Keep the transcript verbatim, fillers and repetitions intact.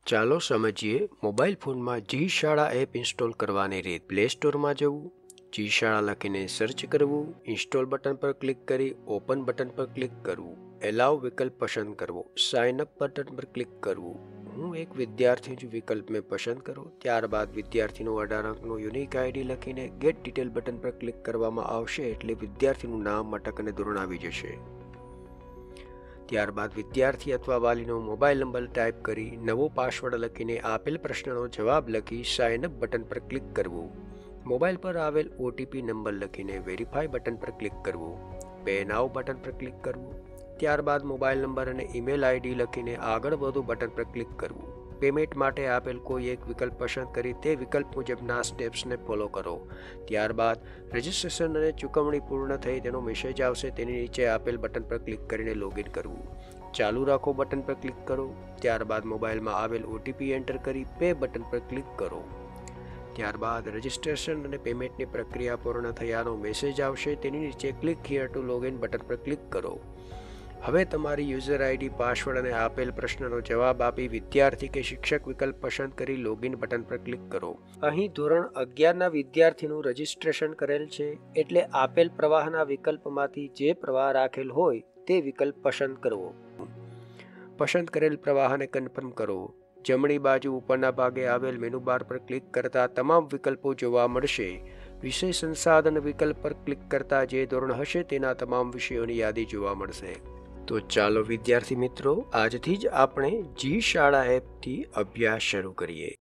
ચાલો સમજીએ મોબાઈલ ફોનમાં જી શાળા એપ ઇન્સ્ટોલ કરવાની રીત। પ્લે સ્ટોરમાં જવું, જી શાળા લખીને સર્ચ કરવું, ઇન્સ્ટોલ બટન પર ક્લિક કરી ઓપન બટન પર ક્લિક કરવું, એલાવ વિકલ્પ પસંદ કરવો, સાઇન અપ બટન પર ક્લિક કરવું। હું એક વિદ્યાર્થી છું વિકલ્પ મેં પસંદ કરો। ત્યારબાદ વિદ્યાર્થીનો અઢાર અંકનો યુનિક આઈડી લખીને ગેટ ડિટેલ બટન પર ક્લિક કરવામાં આવશે એટલે વિદ્યાર્થીનું નામ, મટક અને ધોરણ આવી જશે। ત્યારબાદ વિદ્યાર્થી અથવા વાલીનો મોબાઈલ નંબર ટાઈપ કરી નવો પાસવર્ડ લખીને આપેલ પ્રશ્નનો જવાબ લખી સાઇન અપ બટન પર ક્લિક કરવું। મોબાઈલ પર આવેલ ઓટીપી નંબર લખીને વેરીફાઈ બટન પર ક્લિક કરવું, પે નાઉ બટન પર ક્લિક કરવું। ત્યારબાદ મોબાઈલ નંબર અને ઈમેલ આઈડી લખીને આગળ વધુ બટન પર ક્લિક કરવું। પેમેન્ટ માટે આપેલ કોઈ એક વિકલ્પ પસંદ કરી તે વિકલ્પ મુજબના સ્ટેપ્સને ફોલો કરો। ત્યારબાદ રજિસ્ટ્રેશન અને ચૂકવણી પૂર્ણ થઈ તેનો મેસેજ આવશે, તેની નીચે આપેલ બટન પર ક્લિક કરીને લોગિન કરવું। ચાલુ રાખો બટન પર ક્લિક કરો। ત્યારબાદ મોબાઈલમાં આવેલ ઓટીપી એન્ટર કરી પે બટન પર ક્લિક કરો। ત્યારબાદ રજિસ્ટ્રેશન અને પેમેન્ટની પ્રક્રિયા પૂર્ણ થયાનો મેસેજ આવશે, તેની નીચે click here to login button પર ક્લિક કરો। હવે તમારી યુઝર આઈડી, પાસવર્ડ અને આપેલ પ્રશ્નનો જવાબ આપી વિદ્યાર્થી કે શિક્ષક વિકલ્પ પસંદ કરી લોગિન બટન પર ક્લિક કરો। અહીં ધોરણ અગિયારના વિદ્યાર્થીનું રજિસ્ટ્રેશન કરેલ છે એટલે આપેલ પ્રવાહના વિકલ્પમાંથી જે પ્રવાહ રાખેલ હોય તે વિકલ્પ પસંદ કરવો। પસંદ કરેલ પ્રવાહને કન્ફર્મ કરો। જમણી બાજુ ઉપરના ભાગે આવેલ મેનુ બાર પર ક્લિક કરતા તમામ વિકલ્પો જોવા મળશે। વિષય સંસાધન વિકલ્પ પર ક્લિક કરતા જે ધોરણ હશે તેના તમામ વિષયોની યાદી જોવા મળશે। તો ચાલો વિદ્યાર્થી મિત્રો, આજથી જ આપણે જી શાળા એપથી અભ્યાસ શરૂ કરીએ।